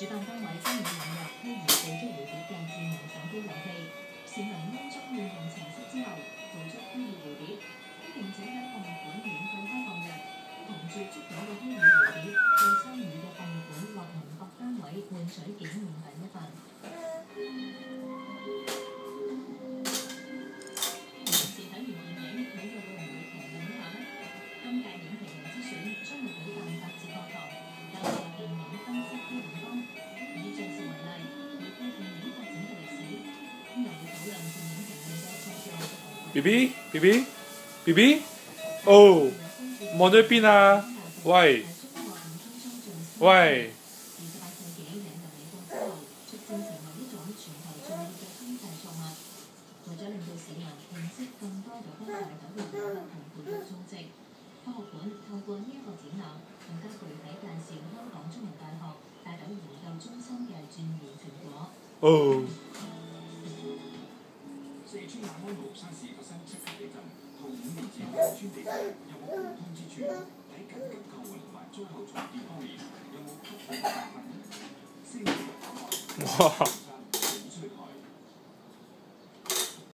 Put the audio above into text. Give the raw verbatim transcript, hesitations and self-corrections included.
主辦單位將會引入虛擬捕捉蝴蝶嘅智能手機遊戲，市民安裝應用程式之後，捕捉虛擬蝴蝶，並且喺博物館免費開放嘅，同住捉到嘅虛擬蝴蝶，對參與嘅博物館或文博單位換取紀念品一份。平時睇完電影，你又會唔會期待一下呢？今屆影評人之選將會舉辦八節課堂，教授電影分析基本功。以敘事為例，回顧電影發展嘅歷史，咁又會討論電影評論嘅創作。 B B B B B B， 哦，望咗邊啊？喂喂！為咗令到市民認識更多有關大豆嘅研究同培育種植，科學館透過呢一個展覽，更加具體介紹香港中文大學大豆研究中心嘅鑽研成果。 哦。 四川雅安蕪山市發生七級地震，同五年前汶川地震有冇共通之處？喺緊急救援同埋災後重建方面，有冇突破嘅發揮？先至有答案。 哇！